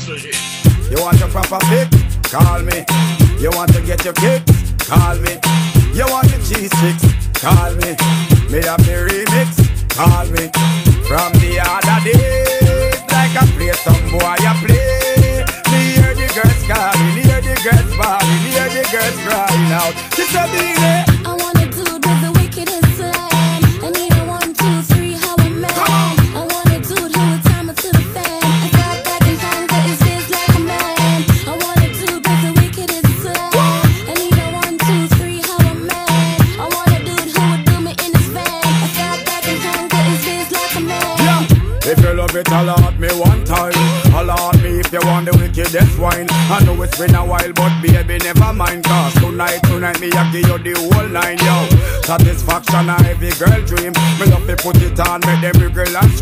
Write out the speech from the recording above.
You want your proper fix? Call me. You want to get your kicks? Call me. You want your cheese sticks? Call me. Me have the remix? Call me. From the other day, like I play some boy I play. Me hear the girls calling, hear the girls bawling, hear the girls crying out. She said, I wanna do the wickedest slam. I need a 1, 2, 3, how a man. I wanna do who would time it to the fan. I got back in time, but it's just like a man. I wanna do the wickedest slam. I need a 1, 2, 3, how a man. I wanna do who would do me in his van. I got back in time, but it's just like a man. If you love it, holla at me one time. Holla at me if you want the wickedest wine. I know it's been a while, but baby, never mind. Cause tonight, me I give you the whole 9, yo. Satisfaction a every girl dream. Me love to put it on, make them girl and